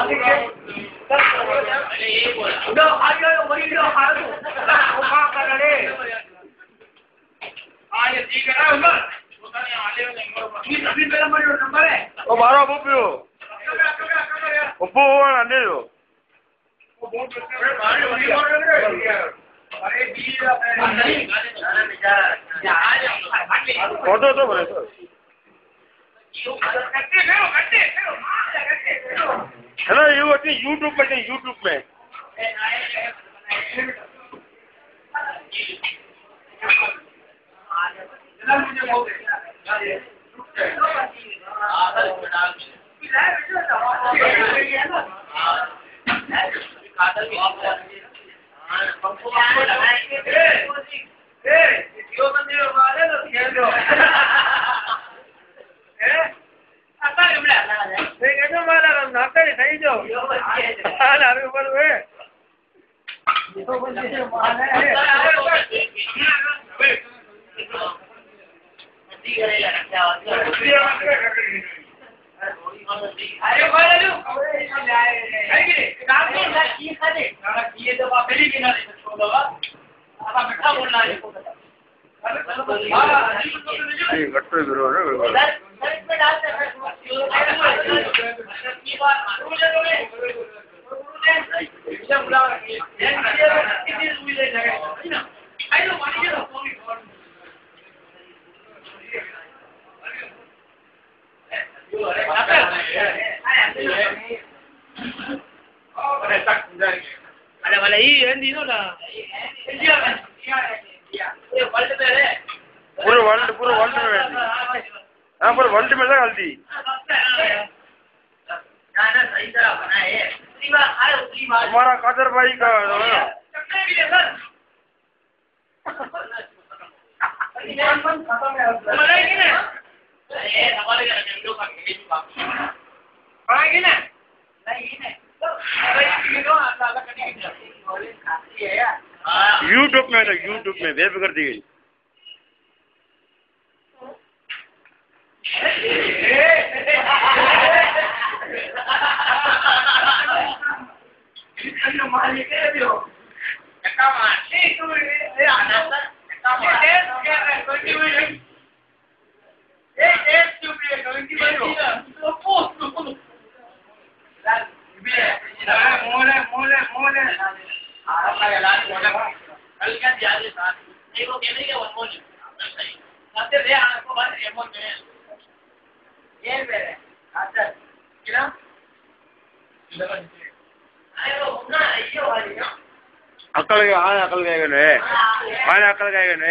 udah ayo beri dia harus apa करे आगे ठीक है ना उमर पता नहीं आले नहीं अभी मेरा नंबर है ओ बारो बुपियो बुपो आने दो फोटो तो बने हेलो ये अपनी यूट्यूब पे नहीं यूट्यूब में वाला ही हिंदी नो ना पूरे वर्ल्ड में हाँ पूरे वर्ल्ड में था हल्दी हमारा कादर भाई का यूट्यूब में वेब कर दी गई अकल गए ने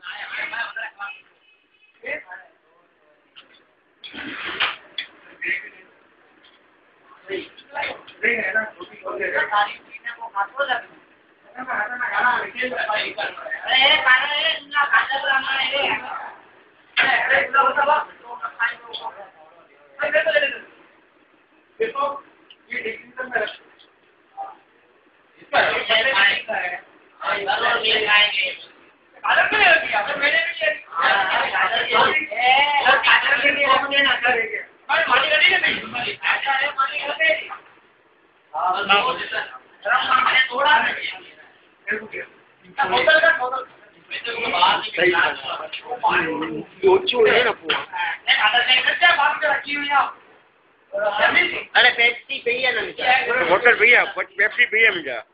अरे पेप्सी भैया ना होटल भैया पेप्सी भैया मिल जा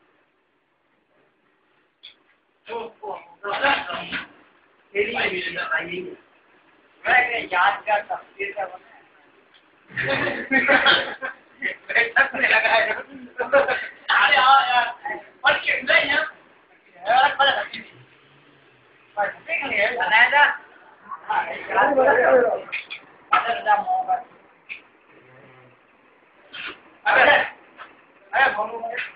याद का तस्वीर का अरे